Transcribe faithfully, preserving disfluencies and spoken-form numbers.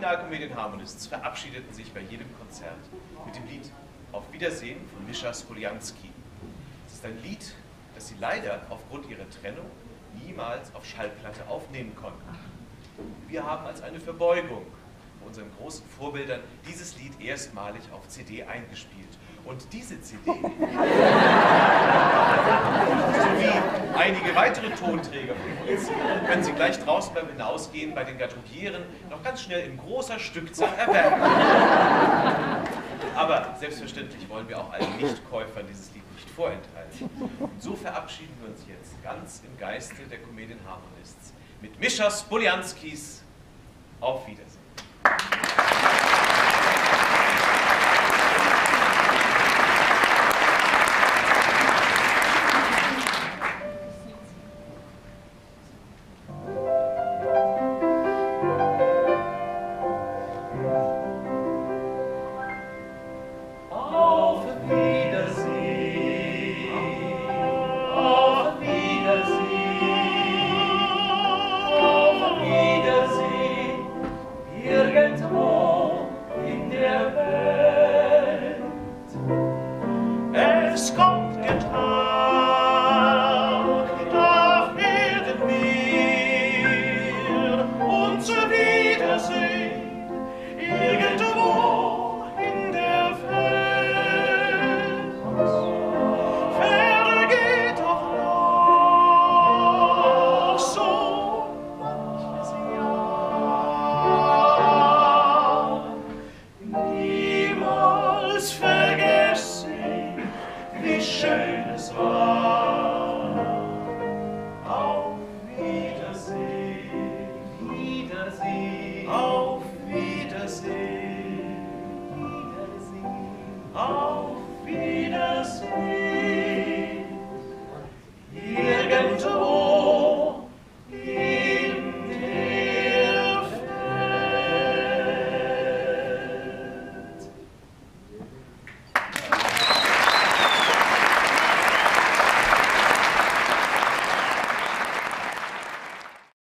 Originalkomödien Harmonists verabschiedeten sich bei jedem Konzert mit dem Lied Auf Wiedersehen von Mischa Spolianski. Es ist ein Lied, das sie leider aufgrund ihrer Trennung niemals auf Schallplatte aufnehmen konnten. Wir haben als eine Verbeugung vor unseren großen Vorbildern dieses Lied erstmalig auf C D eingespielt. Und diese C D, sowie einige weitere Tonträger von uns, können Sie gleich draußen beim Hinausgehen bei den Gardrobieren noch ganz schnell in großer Stückzahl erwerben. Aber selbstverständlich wollen wir auch allen Nichtkäufern dieses Lied nicht vorenthalten. Und so verabschieden wir uns jetzt ganz im Geiste der Comedian Harmonists mit Mischa Spolianskis Auf Wiedersehen. Wiedersehen.